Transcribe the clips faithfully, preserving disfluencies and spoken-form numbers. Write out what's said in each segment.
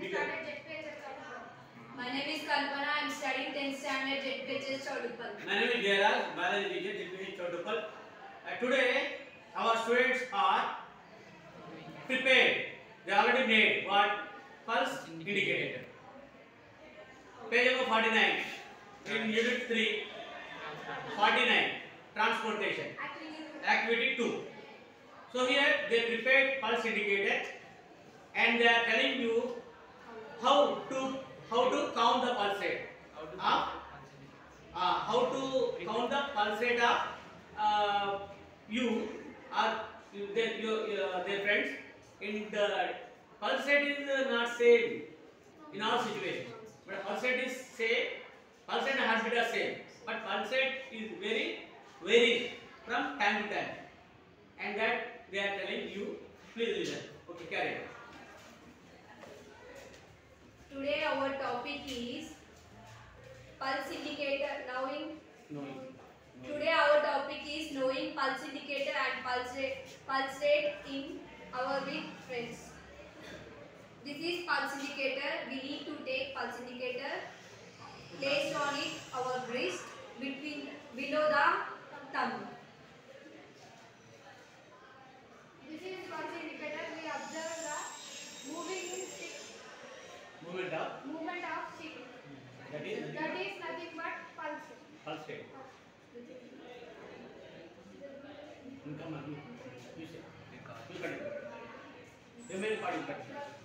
My name is Kalpana. I am studying tenth standard at page-forty-nine. My name is Jayaraj, biology teacher, Page forty-nine. Uh, today, our students are prepared. They already made what? Pulse indicator. Page number forty-nine. In unit three, forty-nine. Transportation. Activity two. So here they prepared pulse indicator, and they are telling you how to how to count the pulse rate. Of, uh, how to count the pulse rate of uh, you or their, your, uh, their friends. In the pulse rate is uh, not same in all situations, but pulse rate is same. Pulse rate and heartbeat are same, but pulse rate is very varies from time to time, and that they are telling you. Please listen. Okay, carry on. Today our topic is pulse indicator. Knowing. Knowing. Today our topic is knowing pulse indicator and pulse rate, pulse rate in our with friends. This is pulse indicator. We need to take pulse indicator, placed on it our wrist between below the thumb. This is pulse indicator. We observe the moving stick. Movement of. Movement of stick. That is. That is nothing but pulse. Pulse rate. Come on, you, you say. You cut it. You may part it.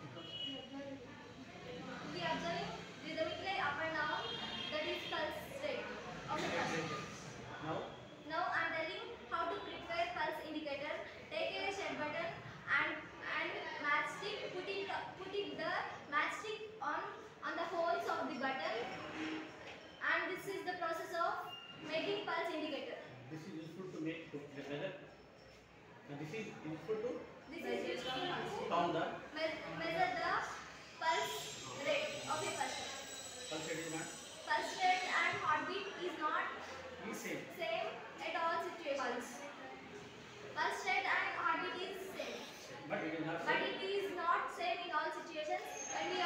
We observe rhythmically up and down. That is pulse rate of the person. Now. Now I am telling how to prepare pulse indicator. Take a shed button and and matchstick. Putting putting the matchstick on on the holes of the button. And this is the process of making pulse indicator. This is useful to make to the measure. And this is useful to This is useful to count the me- measure the pulse rate of a person. pulse rate is not Pulse rate and heartbeat is not the same. same at all situations. Pulse rate and heartbeat is same, But it is not but same. it is not same in all situations. When we